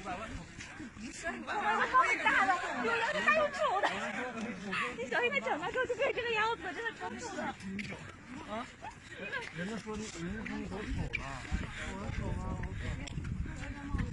太大了，有人大又丑的。你小心他长大之后就变这个样子，真的超丑的。啊？人家说你多丑了，我丑吗？